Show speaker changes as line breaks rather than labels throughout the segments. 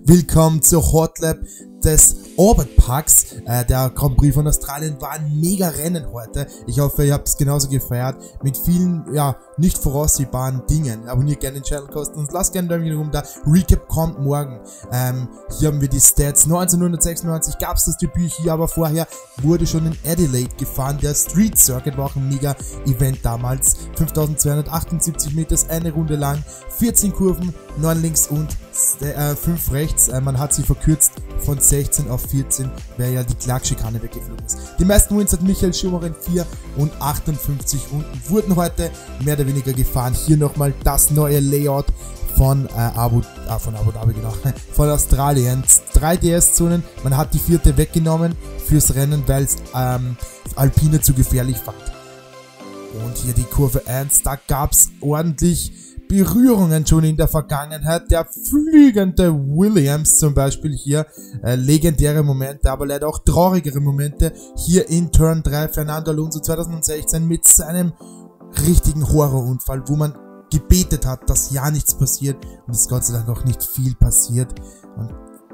Willkommen zur Hotlap des Orbit Parks. Der Grand Prix von Australien war ein mega Rennen heute. Ich hoffe, ihr habt es genauso gefeiert. Mit vielen, ja, nicht voraussehbaren Dingen. Abonniert gerne den Channel, kosten uns. Lasst gerne einen Daumen rum da. Recap kommt morgen. Hier haben wir die Stats. 1996 gab es das Debüt hier, aber vorher wurde schon in Adelaide gefahren. Der Street Circuit war auch ein mega Event damals. 5278 Meter, eine Runde lang. 14 Kurven, 9 links und 5 rechts. Man hat sie verkürzt von 16 auf 14, weil ja die Clark-Schikane weggeflogen ist. Die meisten Wins hat Michael Schumacher in 4 und 58 Runden wurden heute mehr oder weniger gefahren. Hier nochmal das neue Layout von Abu Dhabi, genau, von Australien. 3 DS-Zonen, man hat die 4. weggenommen fürs Rennen, weil es Alpine zu gefährlich fand. Und hier die Kurve 1, da gab es ordentlich Berührungen schon in der Vergangenheit. Der fliegende Williams zum Beispiel hier, legendäre Momente, aber leider auch traurigere Momente. Hier in Turn 3 Fernando Alonso 2016 mit seinem richtigen Horrorunfall, wo man gebetet hat, dass ja nichts passiert und es Gott sei Dank auch nicht viel passiert. Und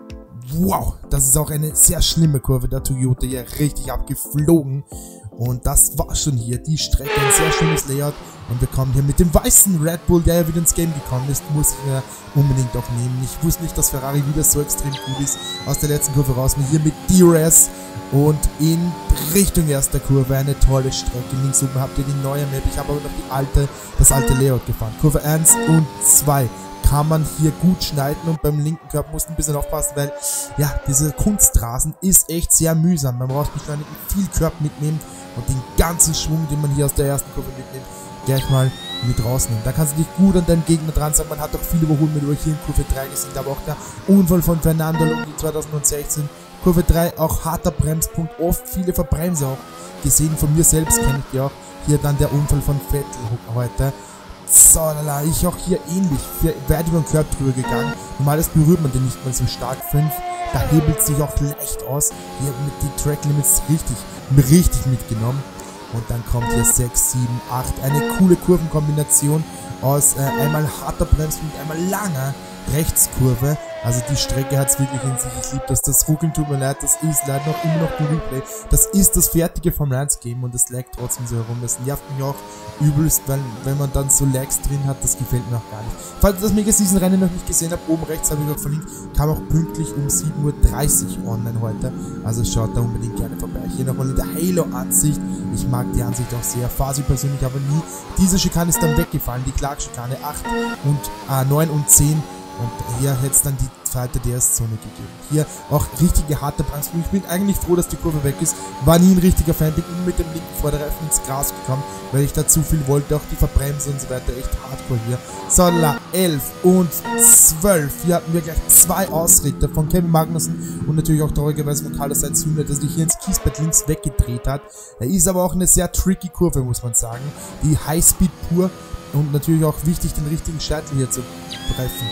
wow, das ist auch eine sehr schlimme Kurve, der Toyota hier richtig abgeflogen. Und das war schon hier die Strecke, ein sehr schönes Layout. Und wir kommen hier mit dem weißen Red Bull, der ja wieder ins Game gekommen ist, muss ich mir unbedingt auch nehmen. Ich wusste nicht, dass Ferrari wieder so extrem gut ist. Aus der letzten Kurve raus, hier mit DRS und in Richtung erster Kurve eine tolle Strecke. Links oben habt ihr die neue Map, ich habe aber noch das alte Layout gefahren. Kurve 1 und 2. Kann man hier gut schneiden und beim linken Körper muss ein bisschen aufpassen, weil ja, dieser Kunstrasen ist echt sehr mühsam. Man braucht beschleunigen, viel Körper mitnehmen und den ganzen Schwung, den man hier aus der ersten Kurve mitnimmt, gleich mal mit rausnehmen. Da kannst du dich gut an deinen Gegner dran sein. Man hat auch viele überholt mit euch hier in Kurve 3 gesehen, aber auch der Unfall von Fernando Alonso 2016. Kurve 3 auch harter Bremspunkt, oft viele Verbremser auch gesehen, von mir selbst kenne ich die auch. Hier dann der Unfall von Vettel heute. So, lala, ich auch hier ähnlich, weit über den Körper drüber gegangen. Normales berührt man den nicht mal so stark. 5, da hebelt sich auch leicht aus. Hier mit den Track Limits richtig mitgenommen. Und dann kommt hier 6, 7, 8. Eine coole Kurvenkombination aus einmal harter Bremspunkt, einmal langer Rechtskurve. Also die Strecke hat es wirklich in sich. Ich liebe das. Das Ruckeln tut mir leid. Das ist leider noch immer noch ein Replay. Das ist das fertige Formel 1 Game und das laggt trotzdem so herum. Das nervt mich auch übelst, weil wenn man dann so Lags drin hat, das gefällt mir auch gar nicht. Falls ihr das Mega Season Rennen noch nicht gesehen habt, oben rechts habe ich auch verlinkt, kam auch pünktlich um 7:30 Uhr online heute. Also schaut da unbedingt gerne vorbei. Hier nochmal in der Halo-Ansicht. Ich mag die Ansicht auch sehr. Fahre sie persönlich aber nie. Diese Schikane ist dann weggefallen. Die Clark-Schikane 8 und 9 und 10. Und hier hätte es dann die zweite DS-Zone gegeben. Hier auch richtige harte Bremsung. Ich bin eigentlich froh, dass die Kurve weg ist. War nie ein richtiger Fan. Bin mit dem linken Vorderreifen ins Gras gekommen, weil ich da zu viel wollte. Auch die Verbremse und so weiter. Echt hardcore hier. So, 11 und 12. Hier hatten wir gleich 2 Ausrichter von Kevin Magnussen und natürlich auch traurigerweise von Carlos Sainz Jr., der sich hier ins Kiesbett links weggedreht hat. Er ist aber auch eine sehr tricky Kurve, muss man sagen. Die Highspeed pur und natürlich auch wichtig, den richtigen Scheitel hier zu treffen.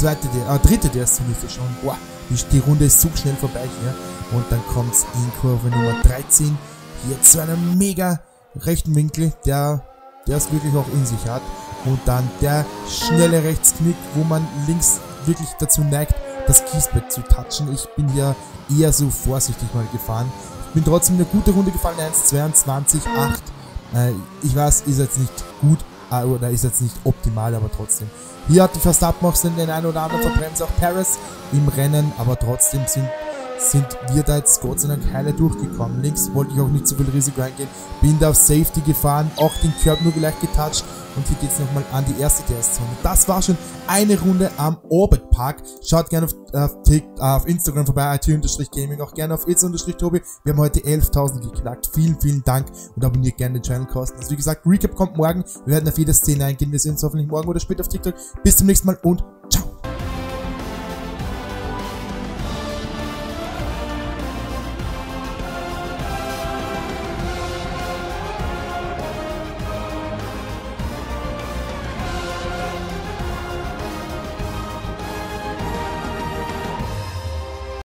Dritte DS-Zone ist schon. Boah, die Runde ist so schnell vorbei hier. Und dann kommt es in Kurve Nummer 13. Hier zu einem mega rechten Winkel, der es wirklich auch in sich hat. Und dann der schnelle Rechtsknick, wo man links wirklich dazu neigt, das Kiesbett zu touchen. Ich bin hier eher so vorsichtig mal gefahren. Ich bin trotzdem eine gute Runde gefahren. 1,22, 8. Ich weiß, ist jetzt nicht gut. Oder ist jetzt nicht optimal, aber trotzdem. Hier hat die Verstappen auch den einen oder anderen verbremst, auch Perez im Rennen, aber trotzdem sind wir da jetzt Gott sei Dank heile durchgekommen. Links wollte ich auch nicht so viel Risiko eingehen, bin da auf Safety gefahren, auch den Curb nur gleich getoucht und hier geht es nochmal an die erste DS-Zone. Das war schon eine Runde am Orbit Park. Schaut gerne auf Instagram vorbei, IT_Gaming, auch gerne auf Itz_Tobi. Wir haben heute 11.000 geknackt. Vielen Dank und abonniert gerne den Channel kostenlos. Wie gesagt, Recap kommt morgen. Wir werden auf jede Szene eingehen. Wir sehen uns hoffentlich morgen oder später auf TikTok. Bis zum nächsten Mal und